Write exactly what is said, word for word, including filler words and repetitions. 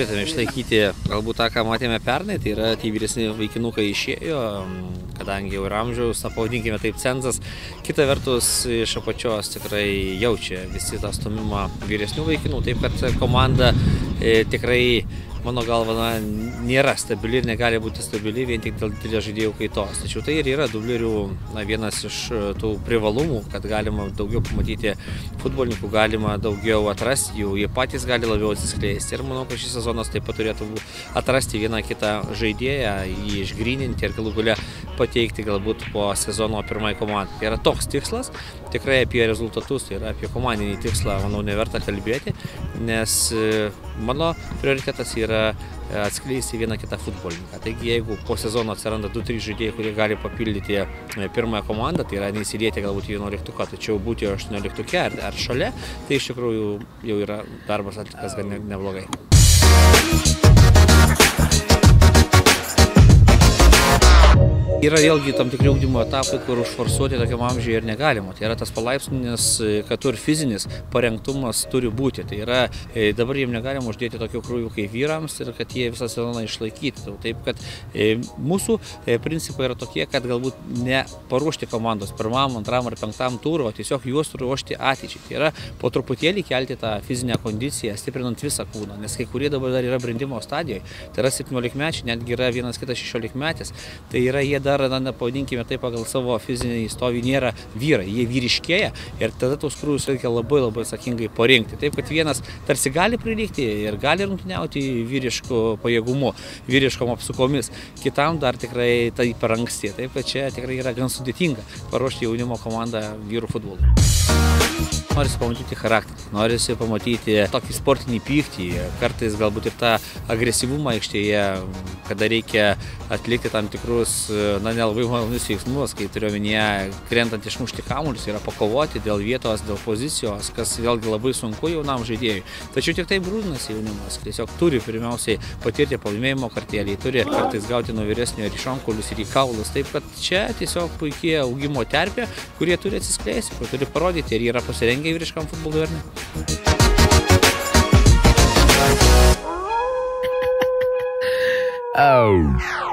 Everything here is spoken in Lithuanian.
norėtume išlaikyti galbūt tą, ką matėme pernai, tai yra tie vyresni vaikinukai išėjo, kadangi jau ir amžiaus, pavadinkime taip, cenzas. Kita vertus, iš apačios tikrai jaučia visi tą stumimą vyresnių vaikinų, taip kad komanda e, tikrai, mano galva, na, nėra stabili ir negali būti stabili vien tik dėl didelio žaidėjų kaitos. Tačiau tai ir yra dublerių na, vienas iš tų privalumų, kad galima daugiau pamatyti futbolininkų, galima daugiau atrasti jų, jie patys gali labiau atsiskleisti. Ir manau, kad šis sezonas taip pat turėtų atrasti vieną kitą žaidėją, jį išgryninti ir galų gale pateikti galbūt po sezono pirmai komandai. Tai yra toks tikslas, tikrai apie rezultatus, tai yra apie komandinį tikslą, manau, neverta kalbėti, nes mano prioritetas yra atskleisti vieną kitą futbolininką. Taigi, jeigu po sezono atsiranda du trys žaidėjai, kurie gali papildyti pirmąją komandą, tai yra neįsilieti galbūt į vienuoliktuką, tačiau būti aštuonioliktuke ar, ar šalia, tai iš tikrųjų jau yra darbas atliktas gan neblogai. Yra vėlgi tam tikri ugdymo etapai, kur užforsuoti tokiam amžiui ir negalima. Tai yra tas palaipsninis, kad ir fizinis parengtumas turi būti. Tai yra, dabar jiems negalima uždėti tokio krūvių kaip vyrams ir kad jie visą sezoną išlaikyti. Taip, kad mūsų principai yra tokie, kad galbūt ne paruošti komandos pirmam, antram ar penktam turui, o tiesiog juos ruošti ateičiai. Tai yra po truputėlį kelti tą fizinę kondiciją, stiprinant visą kūną, nes kai kurie dabar dar yra brendimo stadijoje. Tai yra septyniolikmečiai, netgi yra vienas kitas šešiolikmetis. Tai yra jie dar Dar, na, pavadinkime tai, pagal savo fizinį stovį nėra vyrai, jie vyriškėja ir tada tos krūvius reikia labai labai atsakingai parinkti. Taip, kad vienas tarsi gali prilygti ir gali rungtyniauti vyriškų pajėgumu, vyriškom apsukomis, kitam dar tikrai tai per anksti. Taip, kad čia tikrai yra gan sudėtinga paruošti jaunimo komandą vyrų futbolui. Norisi pamatyti charakterį, norisi pamatyti tokį sportinį pyktį, kartais galbūt ir tą agresyvumą aikštėje, kada reikia atlikti tam tikrus, na, nelabai malonius veiksmus, kai turiu omenyje krentant išmušti kamuolius, yra pakovoti dėl vietos, dėl pozicijos, kas vėlgi labai sunku jaunam žaidėjui. Tačiau tik tai grūdinasi jaunimas, tiesiog turi pirmiausiai patirti pralaimėjimo kartėlį, turi kartais gauti nuo vyresnio ir į šonkaulius, ir į kaulus. Taip kad čia tiesiog puikiai augimo terpė, kurie turi atsiskleisti, kur turi parodyti, ar yra pasirengę vyriškam futbolui ar ne. Oh.